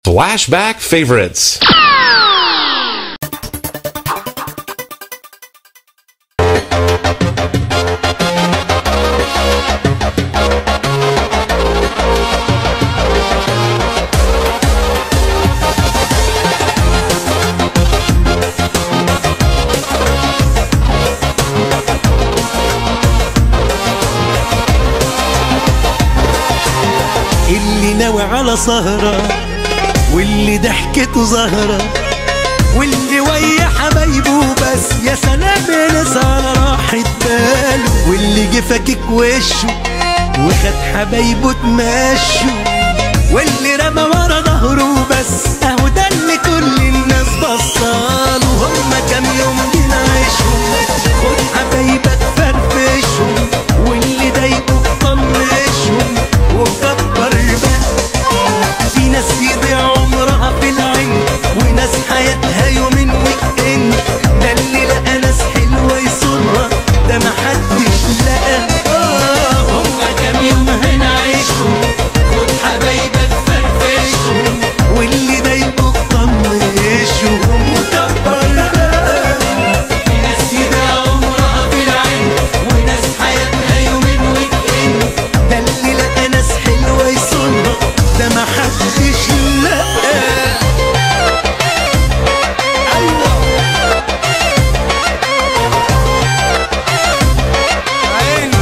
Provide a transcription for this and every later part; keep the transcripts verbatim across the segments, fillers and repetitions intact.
Flashback favorites. اللي ناوي على سهرة واللي ضحكته زهرة واللي ويا حبايبه بس يا سلام يا ناس على راحة باله واللي جه فاكك وشه وخد حبايبه تمشوا واللي رمى ورا ظهره بس اهو ده اللي كل الناس بصاله. هما كام يوم بنعيشهم خد حبايبك فرفشهم واللي ضايقوك طنشهم وكبر بقى. في ناس يضيع عمرها في العين وناس حياتها يومين ويك اند، ده اللي لقى ناس حلوة يصونها ده محدش لقى. آه هما كام يوم هنعيشهم خد حبايبك فرفشهم واللي ضايقوك طنشهم وكبر بقى. في ناس يضيع عمرها في العين وناس حياتها يومين ويك اند، ده اللي لقى ناس حلوة يصونها ده محدش لقى. أيوة عيني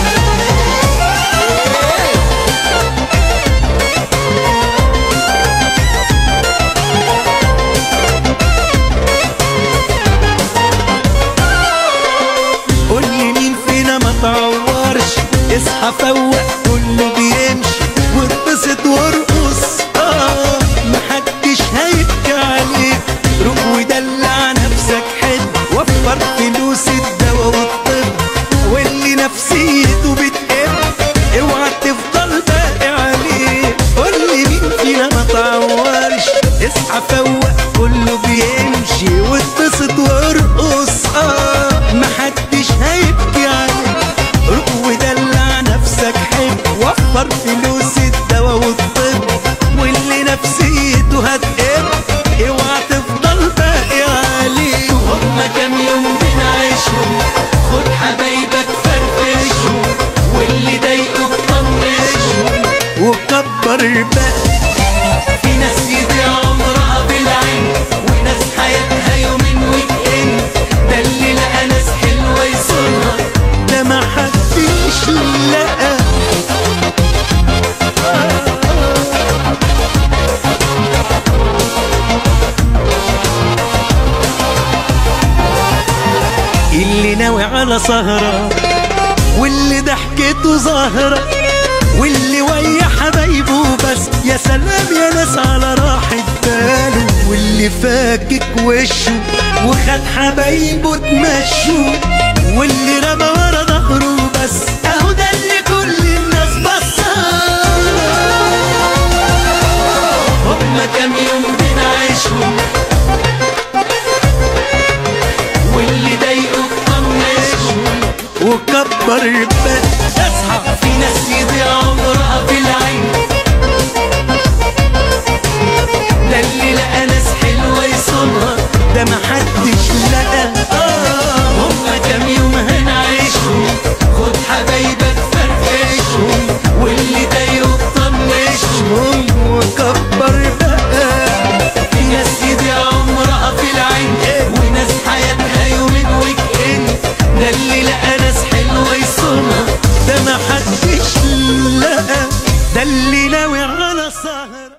قولي مين فينا ما تعورش، اصحى فوق كله بيمشي واتبسط وارقص. اه محدش هيبكي عليك، روح ودلع نفسك حلو وفر فلوس الدوا والطب واللي نفسيته بتقل اوعى تفضل باقي عليه. قولي مين فينا ما تعورش، اصحى فوق كله بيمشي واتبسط وارقص. اه محدش هيبكي عليك، روح ودلع نفسك حلو وفر فلوس الدوا والطب واللي نفسيته هتقل اوعى تفضل باقي عليه. هما كام يوم بنعيشهم خد حبايبك فرفشهم واللي ضايقوك طنشهم وكبر بقى. في ناس يضيع عمرها بالعين وناس حياتها يومين ويك اند، ده اللي لقى ناس حلوة يصونها ده محدش لقى. اللي ناوي على سهرة واللي ضحكته زهرة واللي ويا حبايبه بس يا سلام يا ناس على راحة باله واللي فاكك وشه وخد حبايبه تمشوا واللي رمى ورا ظهره بس اهو ده اللي كل الناس بصاله. هما كام يوم بنعيشهم واللي ضايقوك طنشهم وكبر بقى. اصحى في ناس يضيع عمرها في العين، ده اللي لقى ناس حلوة يصونها ده محدش لقى. آه هما كام يوم هنعيشهم خد حبايبك فرفشهم واللي ضايقوك طنشهم وكبر بقى. في ناس يضيع عمرها في العين وناس حياتها يومين ويك اند، ده اللي لقى ناس حلوة يصونها ده محدش لقى، ده اللي ناوي على سهرة.